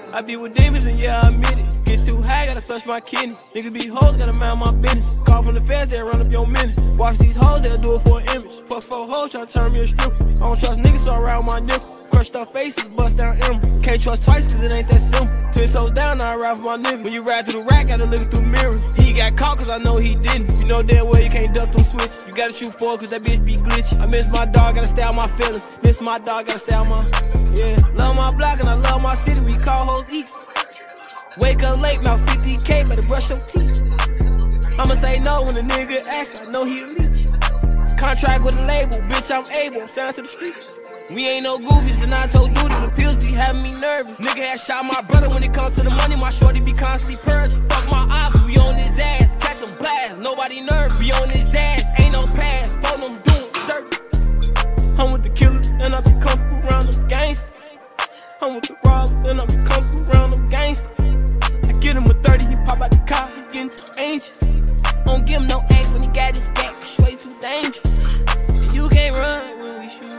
I be with demons and yeah, I admit it. Get too high, gotta flush my kidney. Niggas be hoes, gotta mind my business. Call from the feds, they'll run up your minute. Watch these hoes, they'll do it for an image. Fuck 4 hoes, tryna turn me a stripper. I don't trust niggas, so I ride with my nigga. Crushed up faces, bust down emerald. Can't trust twice, cause it ain't that simple. 10 toes down, now I ride for my nigga. When you ride through the rack, gotta look through mirrors. He got caught, cause I know he didn't. You know damn well you can't duck them switches. You gotta shoot forward, cause that bitch be glitchy. I miss my dog, gotta stay out my feelings. Miss my dog, gotta stay out my... Yeah, love my block and I love my city, we call hoes eats. Wake up late, mouth 50K, better brush your teeth. I'ma say no when a nigga asks, I know he a leech. Contract with a label, bitch, I'm able, I'm signed to the streets. We ain't no goofies, and I told duty, the pills be having me nervous. Nigga had shot my brother when it comes to the money, my shorty be constantly purging. Fuck my ops, we on his ass, catch him blast, nobody nervous. We on his ass, ain't no pass, phone them doing dirt. I'm with the killers, and I be comfortable around them gangsters. I'm with the robbers, and I be comfortable around them gangsters. I get him a 30, he pop out the car, he getting too anxious. Don't give him no X when he got his gat, it's way too dangerous. And you can't run when we shoot.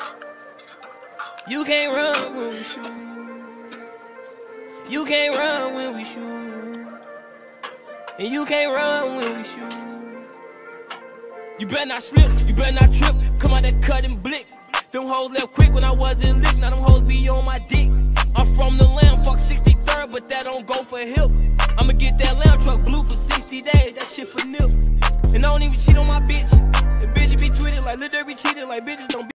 You can't run when we shoot. You can't run when we shoot. And you can't run when we shoot. You better not slip, you better not trip. Come out that cut and blick. Them hoes left quick when I wasn't lit. Now them hoes be on my dick. I'm from the lamb, fuck 63rd, but that don't go for hip. I'ma get that lamb truck blue for 60 days, that shit for nip. And I don't even cheat on my bitch. The bitch be tweeted like Lil Durk be cheated like bitches don't be.